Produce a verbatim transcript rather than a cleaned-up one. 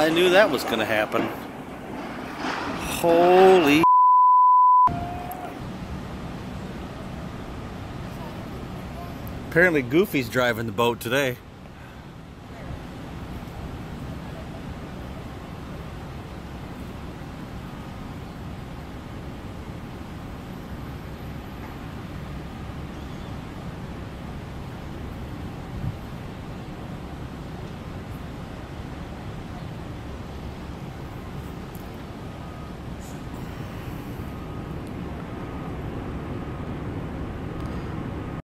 I knew that was going to happen. Holy apparently Goofy's driving the boat today.